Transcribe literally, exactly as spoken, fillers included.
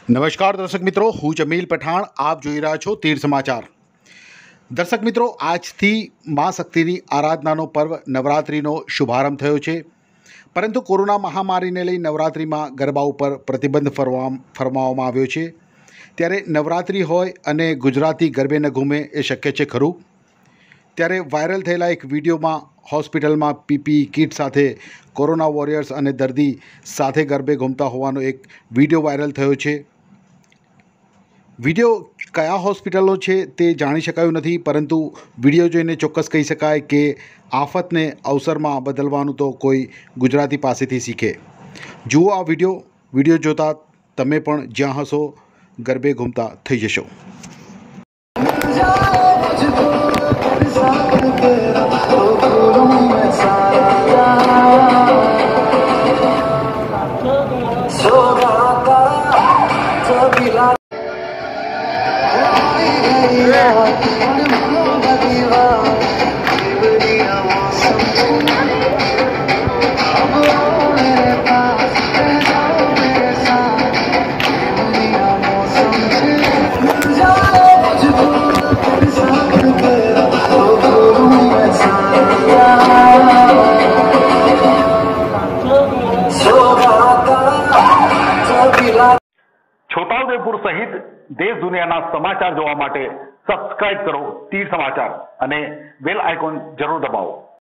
નમસ્કાર દર્શક મિત્રો, હું જમીલ પઠાણ. આપ જોઈ રહ્યા છો તીર સમાચાર. દર્શક મિત્રો, આજથી મા શક્તિની આરાધનાનો પર્વ નવરાત્રિનો શુભારંભ થયો છે. પરંતુ કોરોના મહામારીને લઈ નવરાત્રિમાં ગરબા ઉપર પ્રતિબંધ ફરવા ફરમાવવામાં આવ્યો છે. ત્યારે નવરાત્રિ હોય અને ગુજરાતી ગરબે ન ઘૂમે એ શક્ય છે ખરું? ત્યારે વાયરલ થયેલા એક વિડીયોમાં હોસ્પિટલમાં પીપી કિટ સાથે કોરોના વોરિયર્સ અને દર્દી સાથે ગરબે ઘૂમતા હોવાનો એક વિડીયો વાયરલ થયો છે. વિડીયો કયા હોસ્પિટલનો છે તે જાણી શકાયું નથી, પરંતુ વિડીયો જોઈને ચોક્કસ કહી શકાય કે આફતને અવસરમાં બદલવાનું તો કોઈ ગુજરાતી પાસેથી શીખે. જુઓ આ વિડીયો. વિડીયો જોતાં તમે પણ જ્યાં હશો ગરબે ઘૂમતા થઈ જશો. છોટાઉદેપુર સહિત દેશ દુનિયાના સમાચાર જોવા માટે સબસ્ક્રાઇબ કરો તીર સમાચાર અને બેલ આઇકોન જરૂર દબાવો.